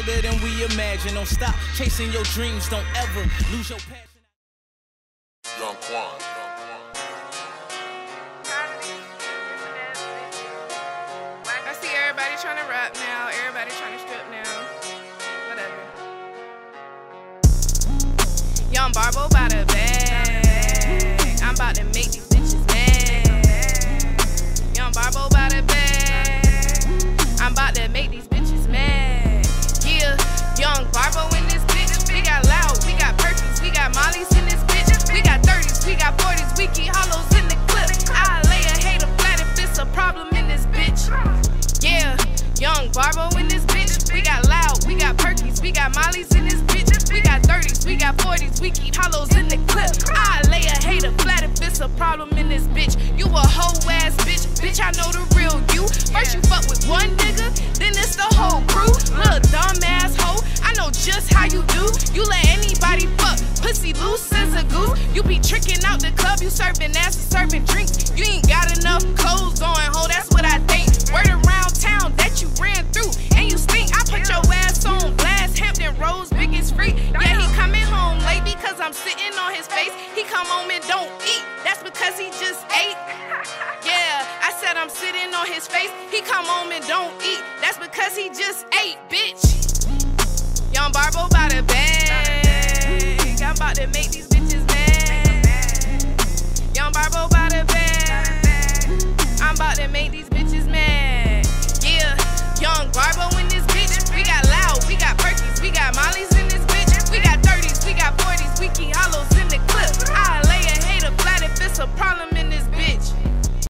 bolder than we imagine. Don't stop chasing your dreams, don't ever lose your passion. Young Quan. I see everybody trying to rap now, everybody trying to strip now. Whatever. Young Barbo by the bag. I'm about to make these bitches mad. Young Barbo by the bag. I'm about to make these bitches mad. Yeah, Young Barbo in this bitch. We got loud, we got perfumes, we got mollies in this bitch. We got 30s, we got 40s, we keep hollows in the clip. I lay a hater flat if it's a problem in this bitch. Yeah, Young Barbo in this bitch. We got loud, we got perkies, we got mollies in this bitch. We got 30s, we got 40s, we keep hollows in the clip. I lay a hater flat if it's a problem in this bitch. You a hoe ass bitch, bitch, I know the real you. First you fuck with one nigga, then it's the whole crew. Little dumb ass hoe, I know just how you do. You let anybody fuck, pussy loose as a goose. You be tricking out the club, you serving ass and serving drinks. You ain't got enough clothes going, ho, that's what I think. Word around town that you ran through, and you stink. I put your ass on blast, Hampton Roads, biggest free. Yeah, he coming home late because I'm sitting on his face. He come home and don't eat, that's because he just ate. Yeah, I said I'm sitting on his face. He come home and don't eat, that's because he just ate, bitch. Young Barbo by the bag. I'm about to make these bitches mad. Young Barbo by the bag. I'm about to